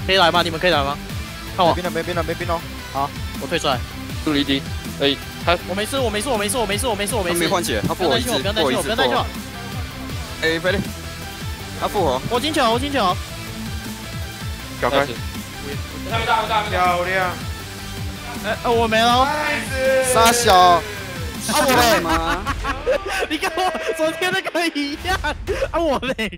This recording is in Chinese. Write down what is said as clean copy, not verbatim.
可以来吗？你们可以来吗？看我， 没兵了。 好，我退出来。 助理敌， 我没事。 他没换血，他复活一次， 不要担心我，不要担心我。 哎，飞利，他复活。 我进球。 搞开。 漂亮。 我没了。 傻小。我嘞？ 你跟我昨天那个一样。我嘞。